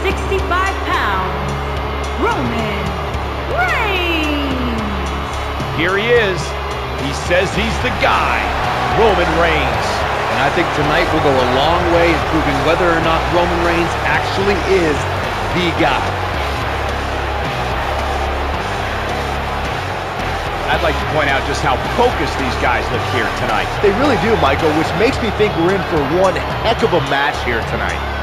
65 pounds, Roman Reigns. Here he is. He says he's the guy, Roman Reigns. And I think tonight will go a long way in proving whether or not Roman Reigns actually is the guy. I'd like to point out just how focused these guys look here tonight. They really do, Michael, which makes me think we're in for one heck of a match here tonight.